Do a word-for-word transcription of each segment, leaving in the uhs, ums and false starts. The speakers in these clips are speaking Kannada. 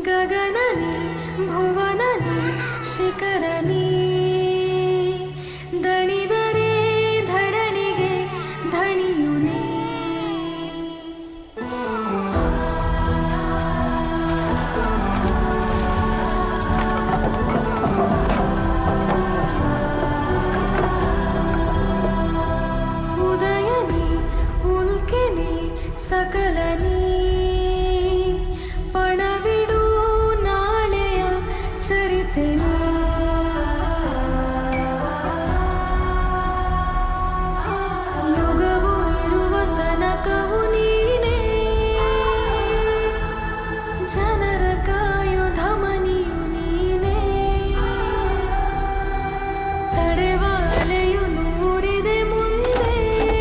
ಗಗನನಿ ಭುವನನಿ ಶಿಖರನಿ ದಣಿದರೆ ಧರಣಿಗೆ ಧಣಿಯುನಿ ಉದಯನಿ ಉಲ್ಕೆನಿ ಸಕಲನಿ ಪಣವಿಡು ನಾಳೆಯ ಚರಿತೆನಿ ಯುಗವು ಇರುವ ತನಕವು ನೀನೇ ಜನರ ಕಾಯೋ ಧಮನಿಯು ನೀನೇ ತಡೆವಾಲೆಯು ನೂರಿದೆ ಮುಂದೆ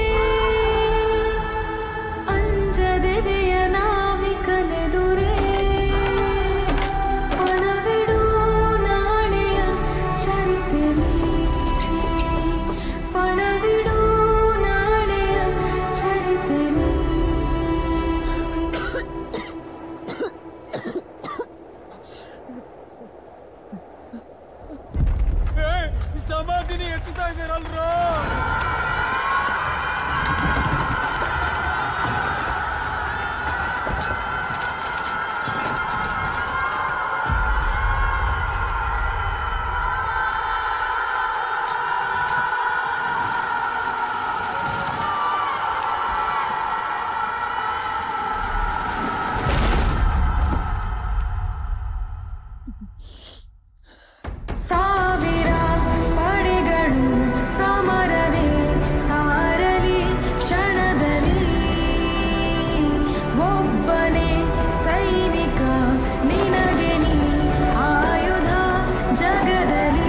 ಅಂಜದೆದೆಯ ನಾವಿಕನೆದುರೇ ಪಣವಿಡು ನಾಳೆಯ ಚರಿತೆನಿ ಪಣವಿಡು ನಾಳೆಯ ಚರಿತೆನಿ ಸಮಾಧಿನಿ ಎತ್ತುತ್ತಾ ಇದ್ದಾರಲ್ರೋ. ಸಾವಿರ ಪಡೆಗಳು ಸಮರವೇ ಸಾರಲಿ ಕ್ಷಣದಲ್ಲಿ ಒಬ್ಬನೇ ಸೈನಿಕ ನಿನಗೆ ನೀ ಆಯುಧ ಜಗದಲ್ಲಿ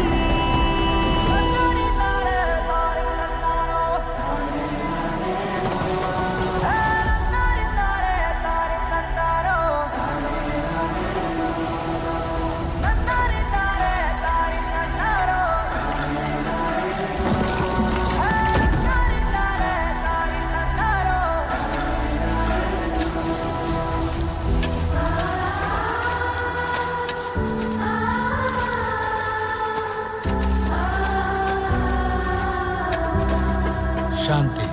ಶಾಂತಿ.